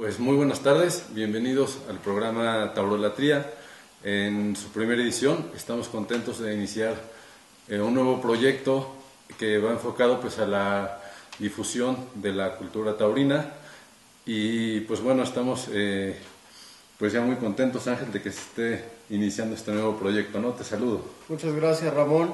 Pues muy buenas tardes, bienvenidos al programa Taurolatría. En su primera edición estamos contentos de iniciar un nuevo proyecto que va enfocado pues a la difusión de la cultura taurina y pues bueno, estamos pues ya muy contentos, Ángel, de que se esté iniciando este nuevo proyecto, ¿no? Te saludo. Muchas gracias, Ramón.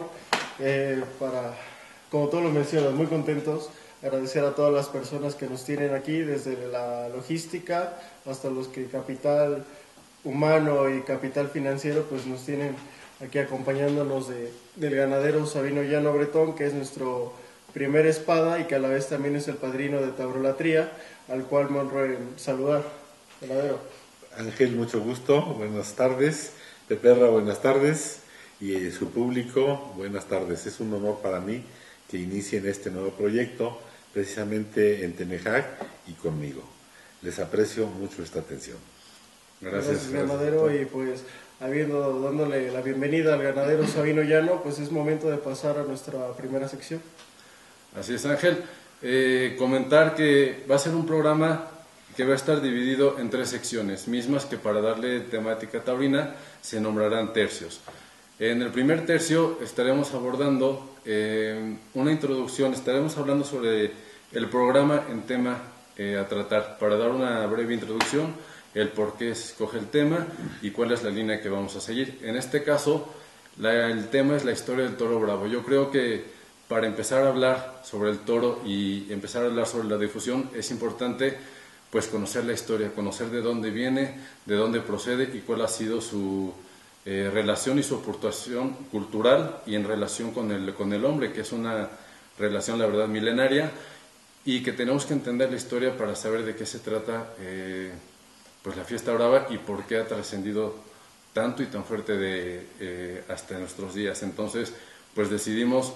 Como tú lo mencionas, muy contentos. Agradecer a todas las personas que nos tienen aquí, desde la logística hasta los que capital humano y capital financiero pues nos tienen aquí acompañándonos del ganadero Sabino Llano Bretón, que es nuestro primer espada y que a la vez también es el padrino de Taurolatría, al cual me honro en saludar. Ganadero. Ángel, mucho gusto, buenas tardes. Peperra, buenas tardes. Y su público, buenas tardes. Es un honor para mí que inicien este nuevo proyecto, precisamente en Tenejac y conmigo. Les aprecio mucho esta atención. Gracias, ganadero. Y pues, dándole la bienvenida al ganadero Sabino Llano, pues es momento de pasar a nuestra primera sección. Así es, Ángel. Comentar que va a ser un programa que va a estar dividido en 3 secciones, mismas que para darle temática taurina se nombrarán tercios. En el primer tercio estaremos abordando una introducción, estaremos hablando sobre el programa en tema a tratar, para dar una breve introducción, el por qué se escoge el tema y cuál es la línea que vamos a seguir. En este caso, el tema es la historia del toro bravo. Yo creo que para empezar a hablar sobre el toro y empezar a hablar sobre la difusión es importante pues conocer la historia, conocer de dónde viene, de dónde procede y cuál ha sido su relación y su aportación cultural y en relación con el hombre, que es una relación, la verdad, milenaria, y que tenemos que entender la historia para saber de qué se trata pues la fiesta brava y por qué ha trascendido tanto y tan fuerte hasta nuestros días. Entonces, pues decidimos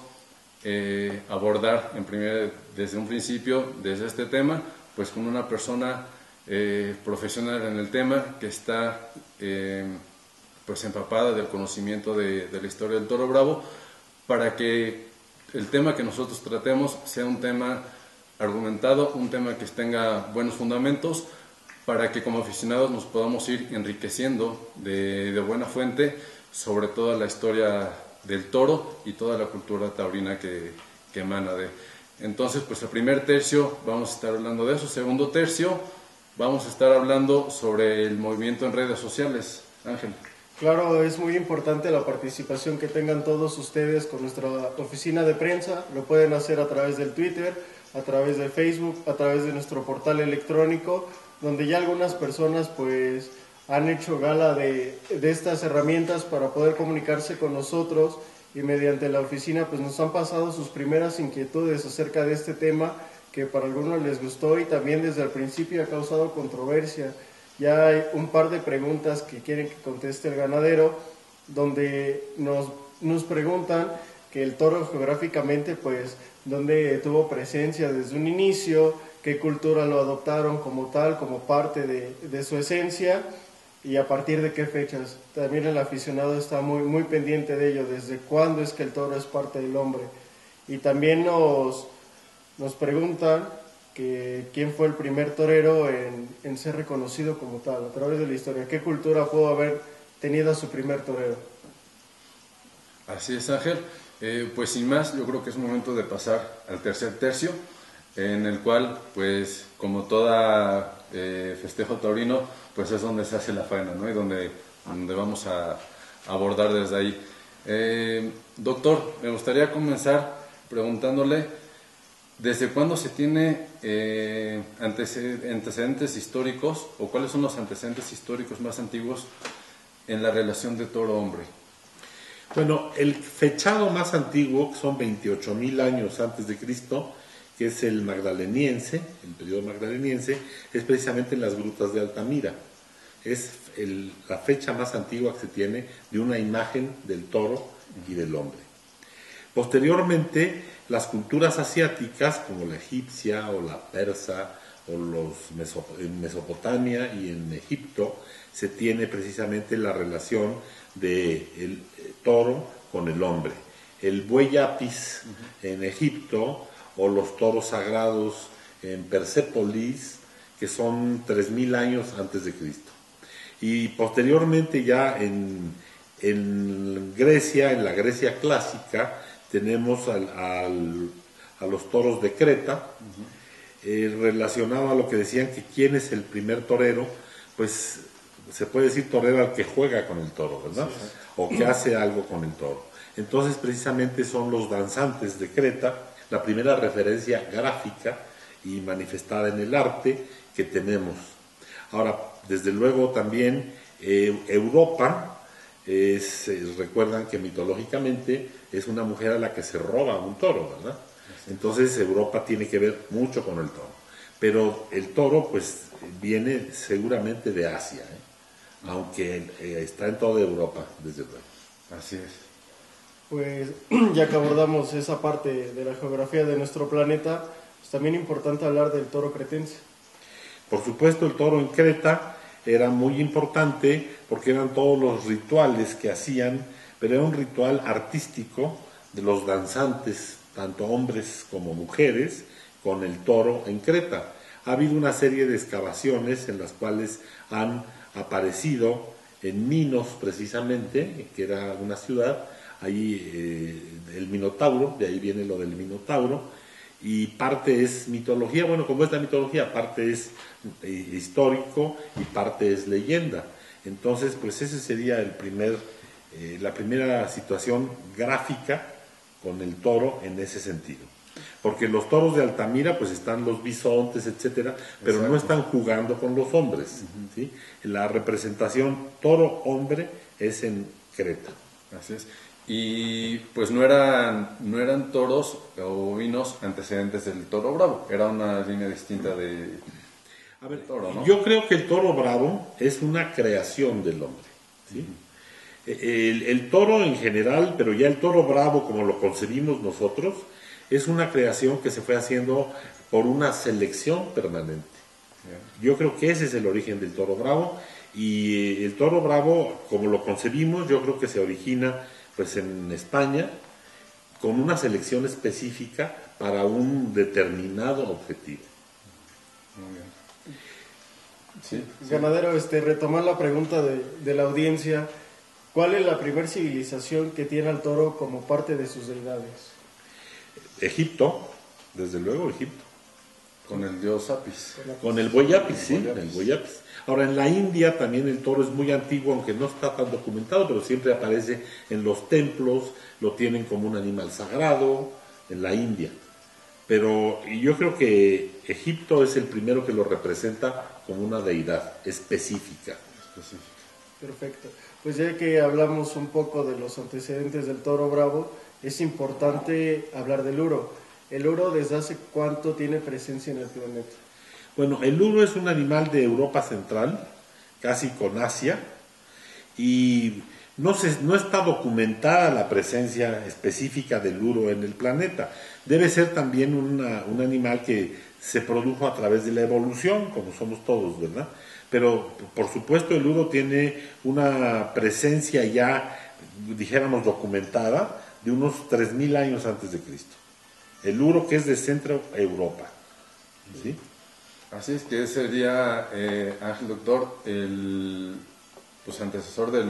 abordar desde un principio, desde este tema, pues con una persona profesional en el tema que está pues empapada del conocimiento de la historia del toro bravo, para que el tema que nosotros tratemos sea un tema argumentado, un tema que tenga buenos fundamentos, para que como aficionados nos podamos ir enriqueciendo de buena fuente sobre toda la historia del toro y toda la cultura taurina que emana de. Entonces, pues el primer tercio vamos a estar hablando de eso. Segundo tercio vamos a estar hablando sobre el movimiento en redes sociales. Ángel. Claro, es muy importante la participación que tengan todos ustedes con nuestra oficina de prensa. Lo pueden hacer a través del Twitter, a través de Facebook, a través de nuestro portal electrónico, donde ya algunas personas pues han hecho gala de estas herramientas para poder comunicarse con nosotros, y mediante la oficina pues nos han pasado sus primeras inquietudes acerca de este tema, que para algunos les gustó y también desde el principio ha causado controversia. Ya hay un par de preguntas que quieren que conteste el ganadero, donde nos preguntan que el toro geográficamente pues dónde tuvo presencia desde un inicio, qué cultura lo adoptaron como tal, como parte de su esencia, y a partir de qué fechas. También el aficionado está muy pendiente de ello, desde cuándo es que el toro es parte del hombre. Y también nos preguntan que quién fue el primer torero en ser reconocido como tal, a través de la historia. ¿Qué cultura pudo haber tenido a su primer torero? Así es, Ángel. Pues sin más, yo creo que es momento de pasar al tercer tercio, en el cual, pues como toda festejo taurino, pues es donde se hace la faena, ¿no? Y donde vamos a abordar desde ahí. Doctor, me gustaría comenzar preguntándole, ¿desde cuándo se tiene antecedentes históricos, o cuáles son los antecedentes históricos más antiguos en la relación de toro-hombre? Bueno, el fechado más antiguo, que son 28,000 años antes de Cristo, que es el magdaleniense, el periodo magdaleniense, es precisamente en las grutas de Altamira. Es la fecha más antigua que se tiene de una imagen del toro y del hombre. Posteriormente, las culturas asiáticas, como la egipcia o la persa, o en Mesopotamia y en Egipto, se tiene precisamente la relación del toro con el hombre. El buey apis en Egipto, o los toros sagrados en Persépolis, que son 3000 años antes de Cristo. Y posteriormente ya en Grecia, en la Grecia clásica, tenemos a los toros de Creta, relacionado a lo que decían que quién es el primer torero, pues se puede decir torero al que juega con el toro, ¿verdad? Sí. O que hace algo con el toro. Entonces precisamente son los danzantes de Creta la primera referencia gráfica y manifestada en el arte que tenemos. Ahora, desde luego también Europa, recuerdan que mitológicamente es una mujer a la que se roba un toro, ¿verdad? Entonces Europa tiene que ver mucho con el toro. Pero el toro pues viene seguramente de Asia, aunque está en toda Europa, desde luego. Así es. Pues ya que abordamos esa parte de la geografía de nuestro planeta, es también importante hablar del toro cretense. Por supuesto, el toro en Creta era muy importante porque eran todos los rituales que hacían, pero era un ritual artístico de los danzantes, tanto hombres como mujeres, con el toro en Creta. Ha habido una serie de excavaciones en las cuales han aparecido en Minos, precisamente, que era una ciudad, ahí el Minotauro, de ahí viene lo del Minotauro, y parte es mitología, bueno, como es la mitología, parte es histórico y parte es leyenda. Entonces, pues ese sería la primera situación gráfica con el toro en ese sentido. Porque los toros de Altamira, pues están los bisontes, etcétera, pero exacto, no están jugando con los hombres. ¿Sí? La representación toro-hombre es en Creta. Así es. Y pues no eran toros o bovinos antecedentes del toro bravo, era una línea distinta de toro, ¿no? Yo creo que el toro bravo es una creación del hombre, ¿sí? El toro en general, pero ya el toro bravo como lo concebimos nosotros, es una creación que se fue haciendo por una selección permanente. Yo creo que ese es el origen del toro bravo, y el toro bravo, como lo concebimos, yo creo que se origina pues en España con una selección específica para un determinado objetivo. Muy bien. Sí. Ganadero, retomar la pregunta de la audiencia, ¿cuál es la primera civilización que tiene al toro como parte de sus deidades? Egipto, desde luego Egipto. Con el dios Apis. Con el buey Apis, sí, el buey Apis. Ahora, en la India también el toro es muy antiguo, aunque no está tan documentado, pero siempre aparece en los templos, lo tienen como un animal sagrado, en la India. Pero yo creo que Egipto es el primero que lo representa como una deidad específica. Perfecto. Pues ya que hablamos un poco de los antecedentes del toro bravo, es importante hablar del uro. ¿El uro desde hace cuánto tiene presencia en el planeta? Bueno, el uro es un animal de Europa Central, casi con Asia, y no está documentada la presencia específica del uro en el planeta. Debe ser también un animal que se produjo a través de la evolución, como somos todos, ¿verdad? Pero, por supuesto, el uro tiene una presencia ya, dijéramos, documentada, de unos 3000 años antes de Cristo. El uro que es de Centro Europa, ¿sí? Así es, que sería, Ángel Doctor, el antecesor del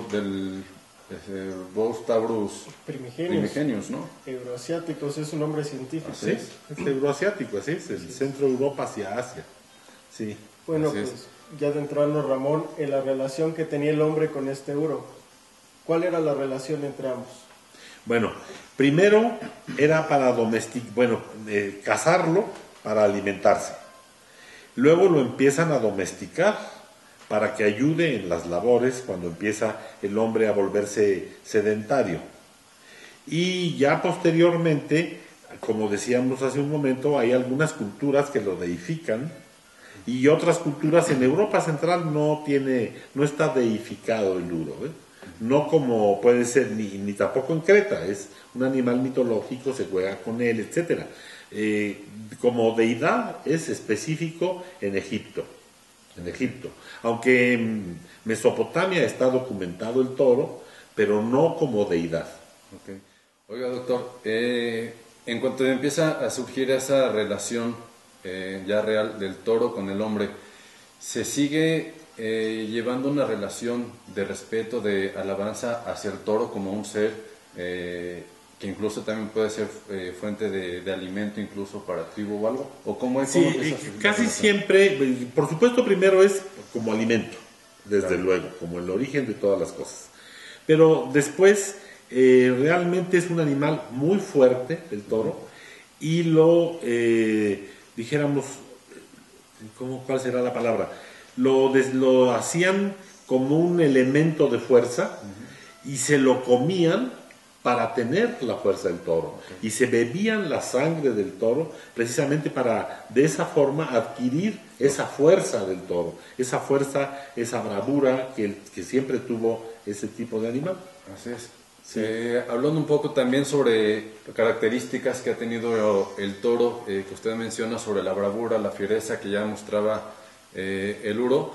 Bos Taurus primigenius, ¿no? Euroasiáticos es un nombre científico. Así es euroasiático, así es, el Centro Europa hacia Asia. Sí. Bueno, así pues es. ya adentrarnos, Ramón, en la relación que tenía el hombre con este uro. ¿Cuál era la relación entre ambos? Bueno, primero era para cazarlo para alimentarse. Luego lo empiezan a domesticar para que ayude en las labores cuando empieza el hombre a volverse sedentario. Y ya posteriormente, como decíamos hace un momento, hay algunas culturas que lo deifican y otras culturas en Europa Central no está deificado el uro, ¿eh? No como puede ser, ni tampoco en Creta, es un animal mitológico, se juega con él, etc. Como deidad es específico en Egipto, aunque en Mesopotamia está documentado el toro, pero no como deidad. Okay. Oiga, doctor, en cuanto empieza a surgir esa relación ya real del toro con el hombre, ¿se sigue llevando una relación de respeto, de alabanza hacia el toro como un ser que incluso también puede ser fuente de alimento incluso para tribu o algo? ¿O cómo es? Sí, ¿Cómo es esa casi relación? siempre, por supuesto, primero es como alimento, desde luego, como el origen de todas las cosas. Pero después, realmente es un animal muy fuerte, el toro, y lo, dijéramos, ¿cuál será la palabra? Lo hacían como un elemento de fuerza y se lo comían para tener la fuerza del toro. Y se bebían la sangre del toro precisamente para de esa forma adquirir esa fuerza del toro, esa fuerza, esa bravura que siempre tuvo ese tipo de animal. Así es. Sí. Hablando un poco también sobre características que ha tenido el toro, que usted menciona sobre la bravura, la fiereza que ya mostraba el uro,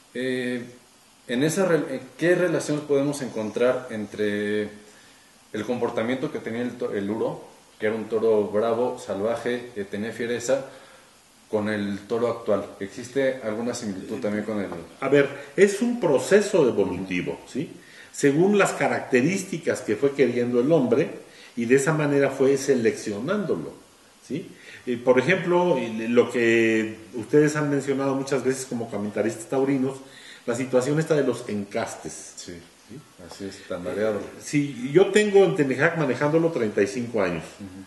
¿qué relaciones podemos encontrar entre el comportamiento que tenía el uro, que era un toro bravo, salvaje, que tenía fiereza, con el toro actual? ¿Existe alguna similitud también con el...? A ver, es un proceso evolutivo, ¿sí? Según las características que fue queriendo el hombre, y de esa manera fue seleccionándolo, ¿sí? Por ejemplo, lo que ustedes han mencionado muchas veces como comentaristas taurinos, la situación esta de los encastes. Sí, así es, tan variado. Sí, yo tengo en Tenejac manejándolo 35 años,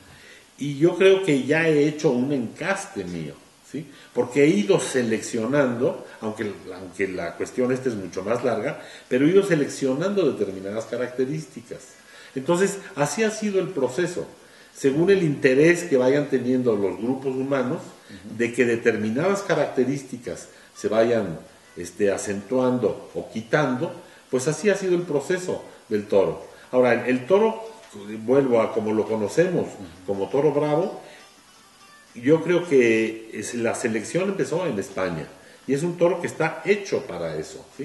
y yo creo que ya he hecho un encaste mío, ¿sí? Porque he ido seleccionando, aunque la cuestión esta es mucho más larga, pero he ido seleccionando determinadas características. Entonces, así ha sido el proceso, según el interés que vayan teniendo los grupos humanos, de que determinadas características se vayan acentuando o quitando, pues así ha sido el proceso del toro. Ahora, el toro, vuelvo a como lo conocemos, como toro bravo, yo creo que la selección empezó en España y es un toro que está hecho para eso, ¿sí?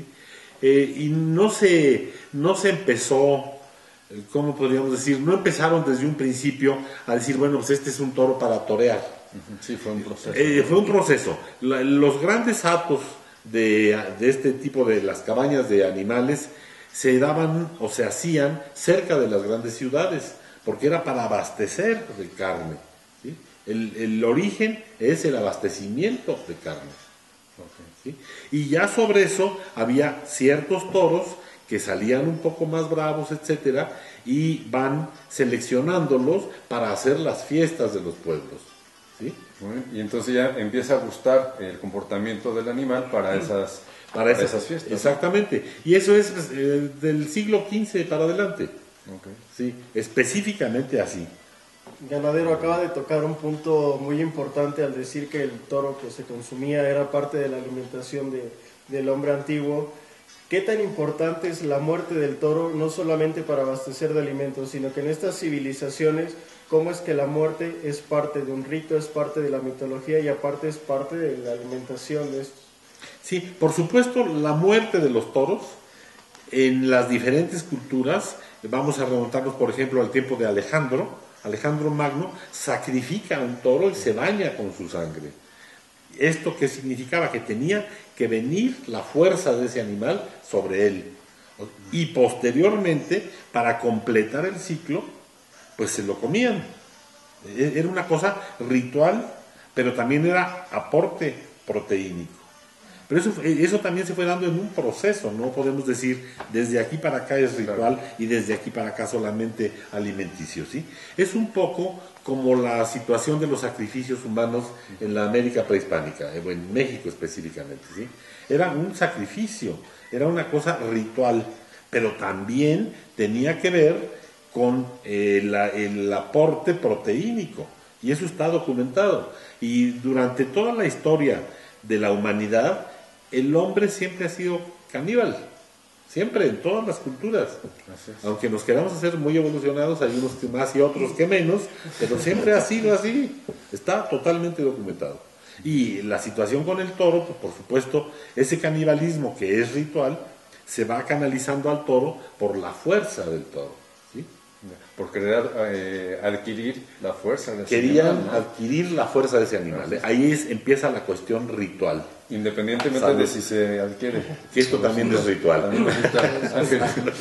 Y no se empezó, ¿cómo podríamos decir? No empezaron desde un principio a decir, bueno, pues este es un toro para torear. Sí, fue un proceso. Fue un proceso. Los grandes hatos de este tipo de las cabañas de animales se daban o se hacían cerca de las grandes ciudades, porque era para abastecer de carne, ¿sí? El origen es el abastecimiento de carne. ¿Sí? Y ya sobre eso había ciertos toros que salían un poco más bravos, etcétera, y van seleccionándolos para hacer las fiestas de los pueblos. ¿Sí? Y entonces ya empieza a gustar el comportamiento del animal para esas fiestas. Exactamente. Y eso es del siglo XV para adelante. Okay. Sí, específicamente así. Ganadero, acaba de tocar un punto muy importante al decir que el toro que se consumía era parte de la alimentación del hombre antiguo. ¿Qué tan importante es la muerte del toro, no solamente para abastecer de alimentos, sino que en estas civilizaciones, cómo es que la muerte es parte de un rito, es parte de la mitología y aparte es parte de la alimentación de estos? Sí, por supuesto, la muerte de los toros en las diferentes culturas, vamos a remontarnos, por ejemplo, al tiempo de Alejandro Magno sacrifica a un toro y se baña con su sangre. ¿Esto qué significaba? Que tenía que venir la fuerza de ese animal sobre él. Y posteriormente, para completar el ciclo, pues se lo comían. Era una cosa ritual, pero también era aporte proteínico. Pero eso también se fue dando en un proceso, no podemos decir desde aquí para acá es ritual y desde aquí para acá solamente alimenticio, ¿sí? Es un poco como la situación de los sacrificios humanos en la América prehispánica, en México específicamente, ¿sí? Era un sacrificio, era una cosa ritual, pero también tenía que ver con el aporte proteínico, y eso está documentado. Y durante toda la historia de la humanidad, el hombre siempre ha sido caníbal, siempre, en todas las culturas. Aunque nos queramos hacer muy evolucionados, hay unos que más y otros que menos, pero siempre ha sido así, está totalmente documentado. Y la situación con el toro, pues, por supuesto, ese canibalismo que es ritual, se va canalizando al toro por la fuerza del toro, ¿sí? por querer adquirir la fuerza de ese Querían animal, ¿no? adquirir la fuerza de ese animal. Ahí empieza la cuestión ritual. Independientemente Salud. de si se adquiere. Que esto también es ritual. También nos gusta. Ángel.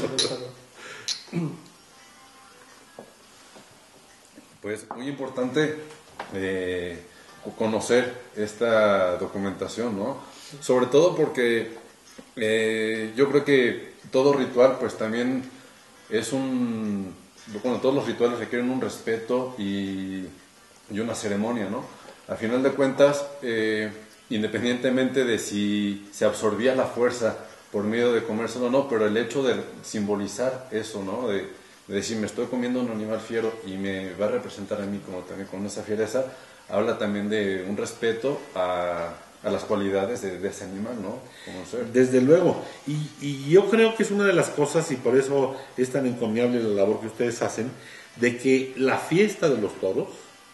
Pues muy importante conocer esta documentación, ¿no? Sobre todo porque yo creo que todo ritual pues también es bueno, todos los rituales requieren un respeto y una ceremonia, ¿no? A final de cuentas, independientemente de si se absorbía la fuerza por medio de comérselo o no, pero el hecho de simbolizar eso, ¿no? De decir, me estoy comiendo un animal fiero y me va a representar a mí como también con esa fiereza, habla también de un respeto a las cualidades de ese animal, ¿no? Como ser. Desde luego. Y yo creo que es una de las cosas, y por eso es tan encomiable la labor que ustedes hacen, de que la fiesta de los toros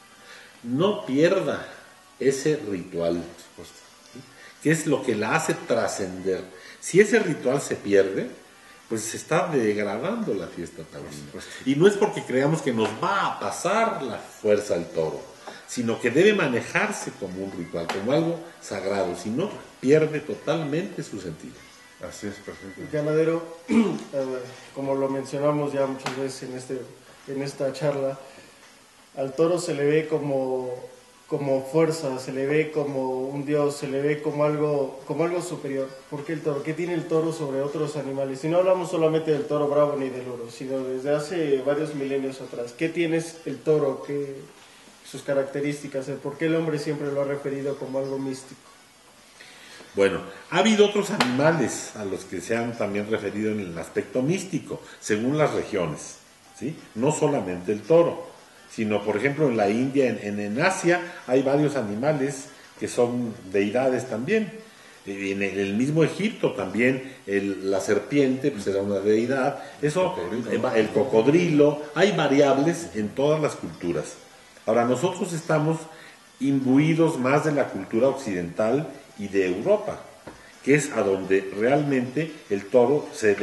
no pierda ese ritual, ¿sí? Que es lo que la hace trascender. Si ese ritual se pierde, pues se está degradando la fiesta taurina. Y no es porque creamos que nos va a pasar la fuerza al toro, sino que debe manejarse como un ritual, como algo sagrado, si no, pierde totalmente su sentido. Así es, perfecto. Ganadero, como lo mencionamos ya muchas veces en esta charla, al toro se le ve como fuerza, se le ve como un dios, se le ve como algo superior. ¿Por qué el toro? ¿Qué tiene el toro sobre otros animales? Y no hablamos solamente del toro bravo ni del oro, sino desde hace varios milenios atrás. ¿Qué tiene el toro? Sus características, el por qué el hombre siempre lo ha referido como algo místico. Bueno, ha habido otros animales a los que se han también referido en el aspecto místico, según las regiones, ¿sí? No solamente el toro, sino por ejemplo en la India, en Asia, hay varios animales que son deidades también. En el mismo Egipto también la serpiente pues era una deidad, el cocodrilo, hay variables en todas las culturas. Ahora, nosotros estamos imbuidos más de la cultura occidental y de Europa, que es a donde realmente el toro se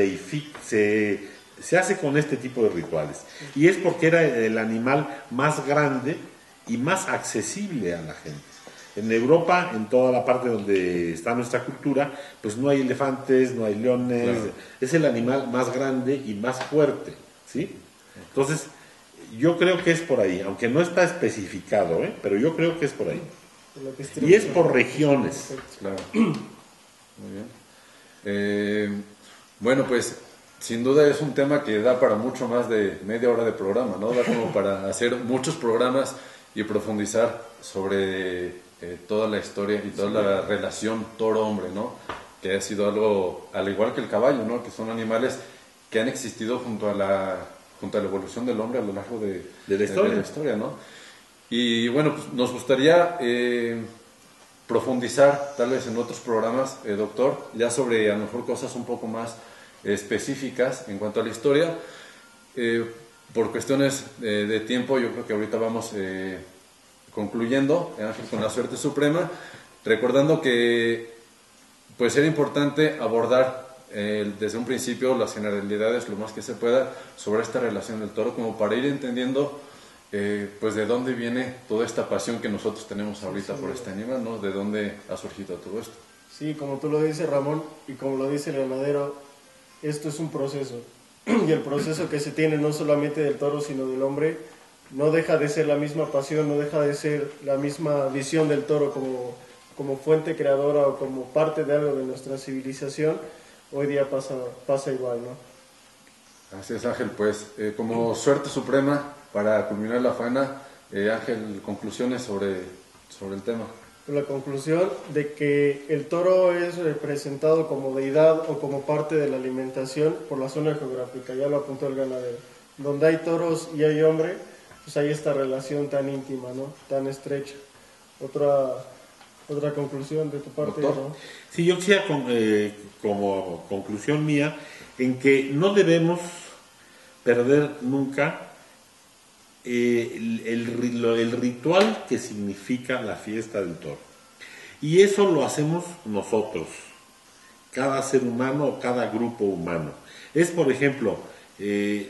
hace con este tipo de rituales. Y es porque era el animal más grande y más accesible a la gente. En Europa, en toda la parte donde está nuestra cultura, pues no hay elefantes, no hay leones, claro. Es el animal más grande y más fuerte, ¿sí? Entonces, yo creo que es por ahí, aunque no está especificado, pero yo creo que es por ahí. Y es por regiones. Claro. Muy bien. Bueno, pues sin duda es un tema que da para mucho más de media hora de programa, ¿no? Da como para hacer muchos programas y profundizar sobre toda la historia y toda la relación toro-hombre, ¿no? Que ha sido algo, al igual que el caballo, ¿no? Que son animales que han existido junto a la evolución del hombre a lo largo de la historia, ¿no? Y bueno, pues nos gustaría profundizar tal vez en otros programas, doctor, ya sobre a lo mejor cosas un poco más específicas en cuanto a la historia. Por cuestiones de tiempo, yo creo que ahorita vamos concluyendo, Ángel, con la suerte suprema, recordando que pues era importante abordar desde un principio las generalidades lo más que se pueda sobre esta relación del toro, como para ir entendiendo pues de dónde viene toda esta pasión que nosotros tenemos ahorita por este animal, ¿no? De dónde ha surgido todo esto. Sí, como tú lo dices, Ramón, y como lo dice el ganadero, esto es un proceso, y el proceso que se tiene no solamente del toro sino del hombre no deja de ser la misma pasión, no deja de ser la misma visión del toro como fuente creadora o como parte de algo de nuestra civilización. Hoy día pasa igual, ¿no? Así es, Ángel, pues como suerte suprema para culminar la faena, Ángel, conclusiones sobre el tema. La conclusión de que el toro es representado como deidad o como parte de la alimentación por la zona geográfica, ya lo apuntó el ganadero. Donde hay toros y hay hombre, pues hay esta relación tan íntima, ¿no? Tan estrecha. Otra conclusión de tu parte, ¿no? Sí, yo quisiera como conclusión mía en que no debemos perder nunca el ritual que significa la fiesta del toro. Y eso lo hacemos nosotros, cada ser humano o cada grupo humano. Es, por ejemplo,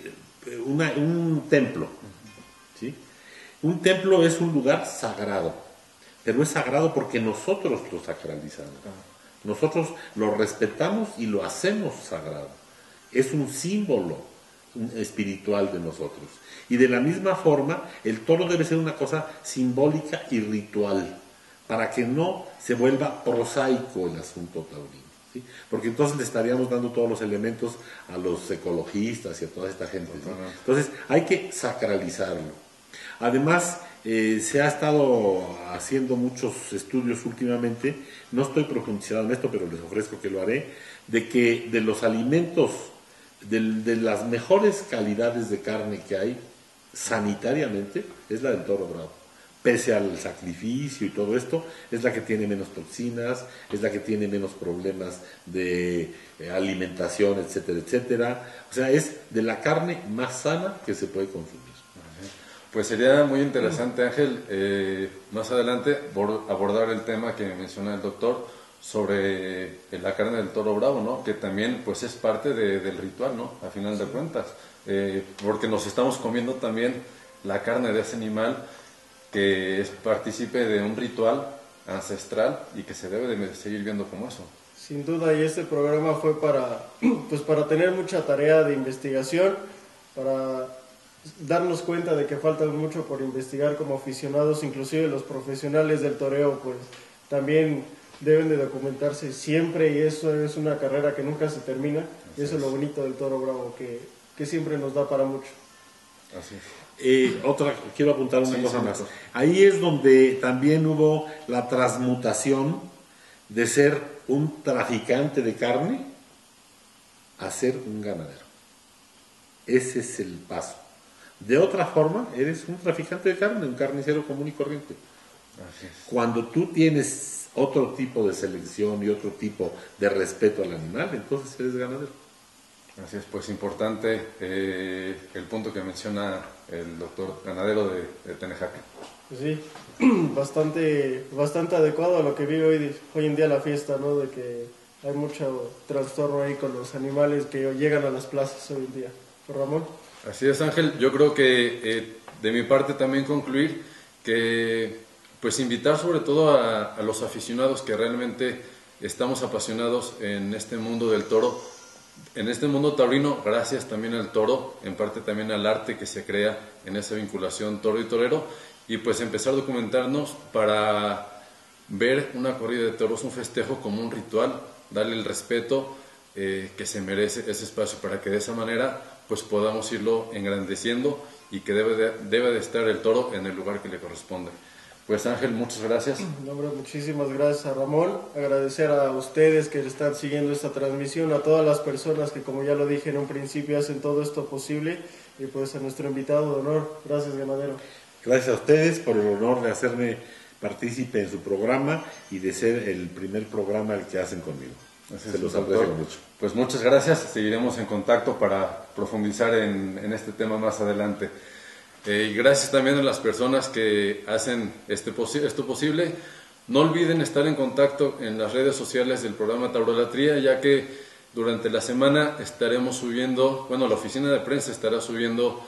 un templo, ¿sí? Un templo es un lugar sagrado, pero es sagrado porque nosotros lo sacralizamos. Nosotros lo respetamos y lo hacemos sagrado. Es un símbolo espiritual de nosotros. Y de la misma forma, el toro debe ser una cosa simbólica y ritual, para que no se vuelva prosaico el asunto taurino, ¿sí? Porque entonces le estaríamos dando todos los elementos a los ecologistas y a toda esta gente, ¿sí? Entonces hay que sacralizarlo. Además, se ha estado haciendo muchos estudios últimamente, no estoy profundizando en esto, pero les ofrezco que lo haré, de que de los alimentos, de las mejores calidades de carne que hay sanitariamente, es la del toro bravo. Pese al sacrificio y todo esto, es la que tiene menos toxinas, es la que tiene menos problemas de alimentación, etcétera, etcétera. O sea, es de la carne más sana que se puede consumir. Pues sería muy interesante, Ángel, más adelante abordar el tema que menciona el doctor sobre la carne del toro bravo, ¿no? Que también pues es parte del ritual, ¿no? A final de cuentas, porque nos estamos comiendo también la carne de ese animal que es partícipe de un ritual ancestral y que se debe de seguir viendo como eso. Sin duda, y este programa fue para tener mucha tarea de investigación, para darnos cuenta de que falta mucho por investigar como aficionados, inclusive los profesionales del toreo, pues también deben de documentarse siempre, y eso es una carrera que nunca se termina, y eso es lo bonito del toro bravo, que siempre nos da para mucho. Así es. Quiero apuntar una cosa más. Ahí es donde también hubo la transmutación de ser un traficante de carne a ser un ganadero. Ese es el paso. De otra forma, eres un traficante de carne, un carnicero común y corriente. Así es. Cuando tú tienes otro tipo de selección y otro tipo de respeto al animal, entonces eres ganadero. Así es, pues importante el punto que menciona el doctor ganadero de Tenejaque. Pues sí, bastante adecuado a lo que vive hoy en día la fiesta, ¿no? De que hay mucho trastorno ahí con los animales que llegan a las plazas hoy en día. Ramón. Así es, Ángel. Yo creo que de mi parte también concluir que pues invitar sobre todo a los aficionados que realmente estamos apasionados en este mundo del toro, en este mundo taurino, gracias también al toro, en parte también al arte que se crea en esa vinculación toro y torero, y pues empezar a documentarnos para ver una corrida de toros, un festejo como un ritual, darle el respeto que se merece ese espacio, para que de esa manera pues podamos irlo engrandeciendo y que debe de estar el toro en el lugar que le corresponde. Pues Ángel, muchas gracias. No, hombre, muchísimas gracias a Ramón, agradecer a ustedes que están siguiendo esta transmisión, a todas las personas que, como ya lo dije en un principio, hacen todo esto posible, y pues a nuestro invitado de honor. Gracias, ganadero. Gracias a ustedes por el honor de hacerme partícipe en su programa y de ser el primer programa el que hacen conmigo. Se los aprecio mucho. Pues muchas gracias, seguiremos en contacto para profundizar en este tema más adelante. Y gracias también a las personas que hacen esto posible. No olviden estar en contacto en las redes sociales del programa Taurolatría, ya que durante la semana estaremos subiendo, la oficina de prensa estará subiendo,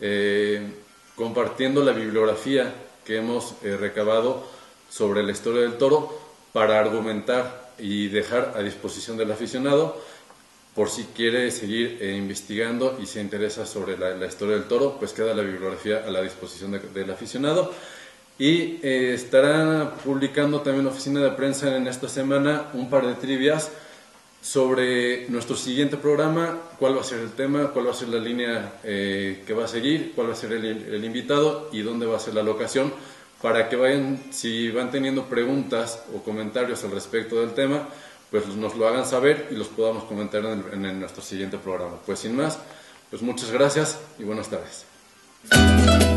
compartiendo la bibliografía que hemos recabado sobre la historia del toro para argumentar y dejar a disposición del aficionado por si quiere seguir investigando y se interesa sobre la historia del toro, pues queda la bibliografía a la disposición del aficionado. Y estará publicando también la oficina de prensa en esta semana un par de trivias sobre nuestro siguiente programa, cuál va a ser el tema, cuál va a ser la línea que va a seguir, cuál va a ser el invitado y dónde va a ser la locación, para que vayan, si van teniendo preguntas o comentarios al respecto del tema, pues nos lo hagan saber y los podamos comentar en nuestro siguiente programa. Pues sin más, pues muchas gracias y buenas tardes.